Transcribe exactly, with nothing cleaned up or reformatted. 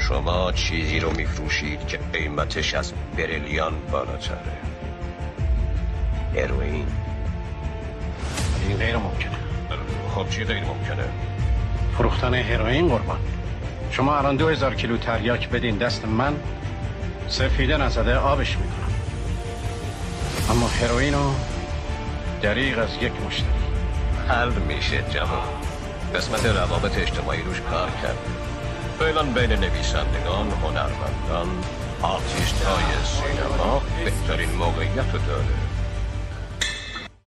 شما چیزی رو میفروشید که قیمتش از بریلیان بالاتره. هروئین. این غیر ممکنه. خب چی غیر ممکنه؟ فروختن هروئین قربان. شما الان دو هزار کیلو تریاک بدین دست من، سفیده نزده آبش میکنم. اما هروئینو دریغ از یک مشتری. حل میشه جواب. قسمت روابط اجتماعی روش کار کرد. فعلا بین نویسندگان، هنرمندان، آرتیست های سینما بهترین موقعیت رو داره.